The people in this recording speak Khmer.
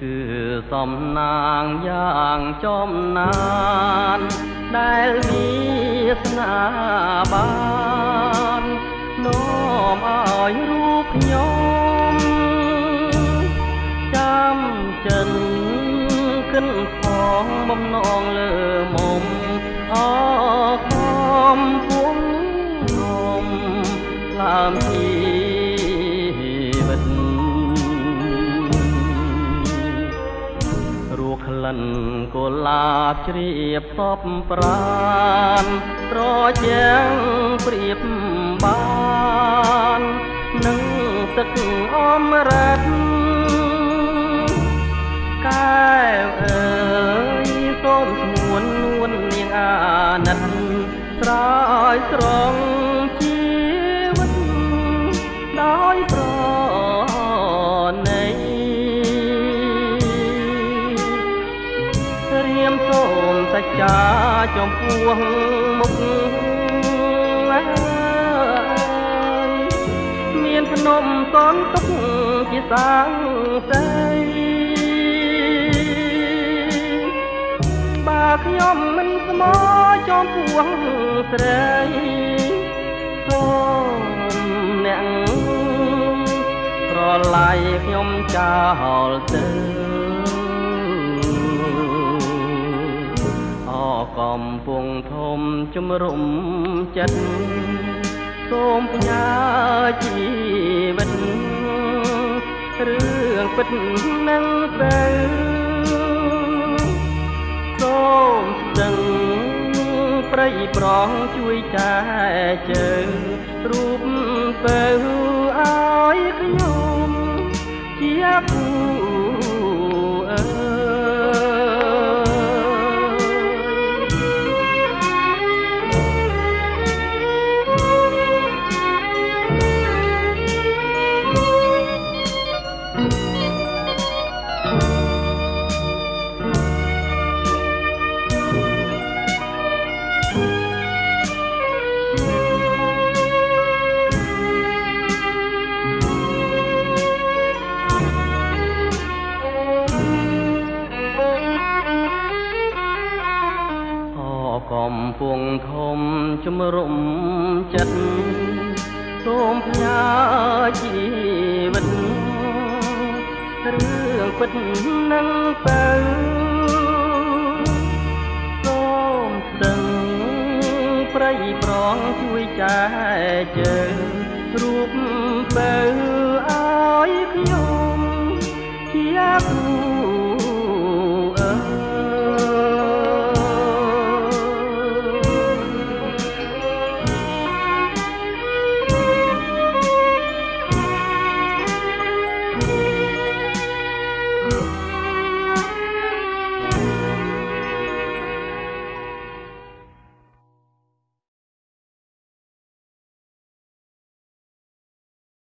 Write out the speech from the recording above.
គឺសំណាងយ៉ាងចំណានដែលមានស្នាបាននាំឲ្យរូបខ្ញុំចាំចិនគិនផងបំណងលើមុំអខំពុំខ្ញុំឡាមជីវិតក្លិនកុលាបជ្រាបសពប្រានត្រជាងព្រៀបបាននឹងទឹកអមរិតកែវអើយសូមស្មួននួននាងអាណិតស្រោយស្រង់ជីវិតដោយប្រណីសូមសច្ចាចំពោះមុខមានភ្នំសនទុកជាសាងសីបើខ្ញុំមិនស្មោចំពោះស្រីសូមអ្នកប្រឡាយខ្ញុំចោលទៅកំពុងធំជំរុំចិត្តសូមផ្ញើជីវិតរឿងពិតនឹងទៅសូមស្ទឹងព្រៃប្រងជួយចែជើងរូបទៅឲ្យខ្ញុំជាគូកំពុងធំជំរុំចិត្តសូមផ្ញើជីវិតរឿងពិតនឹងទៅសូមស្ទឹងព្រៃប្រងជួយចែកជើ